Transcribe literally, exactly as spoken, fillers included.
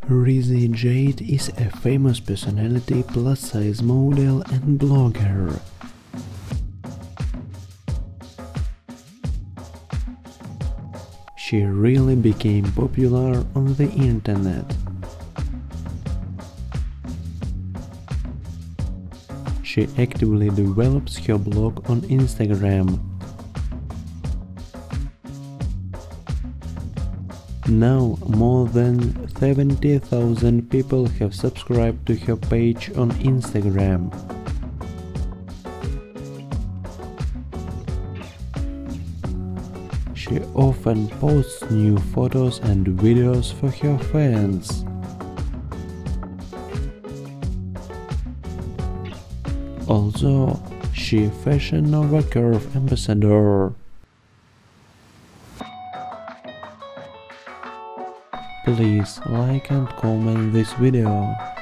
Reese Jade is a famous personality, plus-size model and blogger. She really became popular on the internet. She actively develops her blog on Instagram. Now more than seventy thousand people have subscribed to her page on Instagram. She often posts new photos and videos for her fans. Also, she Fashion Nova Curve ambassador. Please like and comment this video.